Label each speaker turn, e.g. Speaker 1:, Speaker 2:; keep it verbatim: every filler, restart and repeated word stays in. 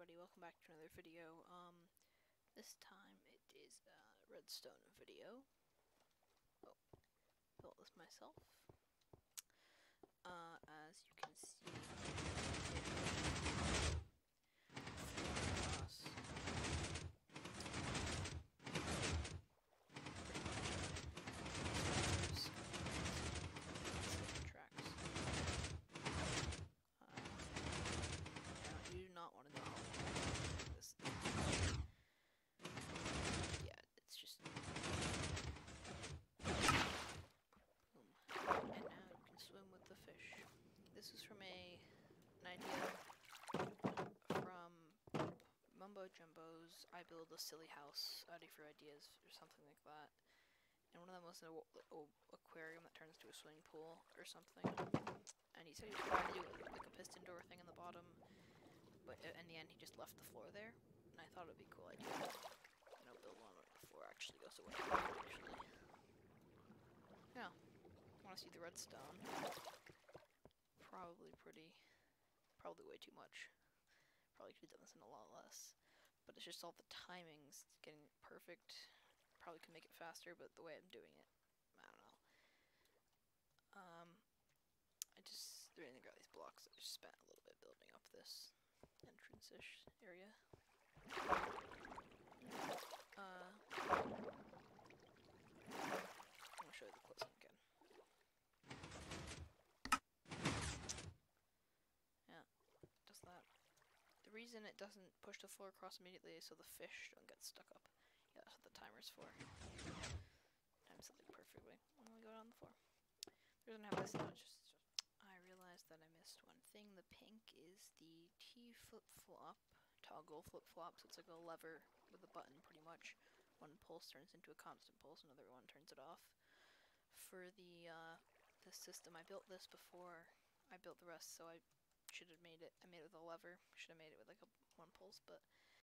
Speaker 1: everybody, welcome back to another video. Um, this time it is a redstone video. Oh, built this myself. Uh, as you can see, across tracks. Uh, yeah, you do not want to know how this. Yeah, it's just. Boom. And now you can swim with the fish. This is from a an idea from Mumbo Jumbo's I Build a Silly House, Audi for Ideas, or something like that. And one of them was an aquarium that turns into a swimming pool or something. And he said he was trying to do like a piston door thing on the bottom, but in the end he just left the floor there. And I thought it would be a cool idea to, you know, build one where the floor actually goes away. Actually, yeah. Want to see the redstone? Probably pretty, probably way too much. Probably could have done this in a lot less. But it's just all the timings getting it perfect. Probably could make it faster, but the way I'm doing it, I don't know. Um, I just really got these blocks. I just spent a little bit building up this entrance-ish area. Uh, I'll show you the closing again. Yeah, does that. The reason it doesn't push the floor across immediately is so the fish don't get stuck up. Yeah, that's what the timer's for. Times it like perfectly. And we go down the floor. It doesn't have this now, it's just, just. I realized that I missed one thing. The pink is the T flip-flop, toggle flip-flop, so it's like a lever with a button pretty much. One pulse turns into a constant pulse, another one turns it off. For the, uh, the system, I built this before I built the rest, so I should have made it, I made it with a lever. Should have made it with like a one pulse, but